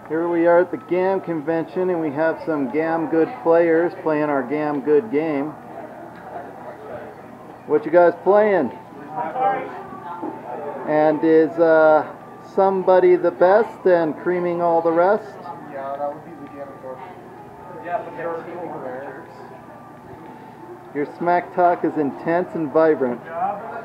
Here we are at the GAM convention, and we have some GAM good players playing our GAM good game. What you guys playing? And is somebody the best and creaming all the rest? Yeah, that would be the GAM Con. Yeah, but they're people there. Your smack talk is intense and vibrant. Good job.